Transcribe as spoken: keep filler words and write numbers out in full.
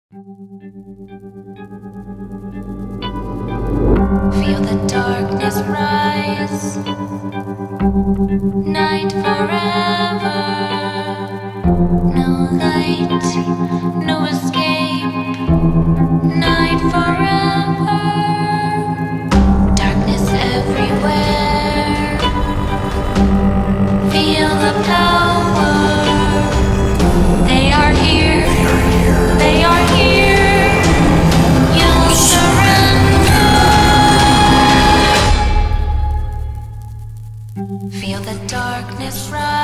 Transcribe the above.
Feel the darkness rise. Night forever. No light, no escape. Night forever. Darkness everywhere. Feel the power. They are here. They are here. You'll surrender. Feel the darkness rise.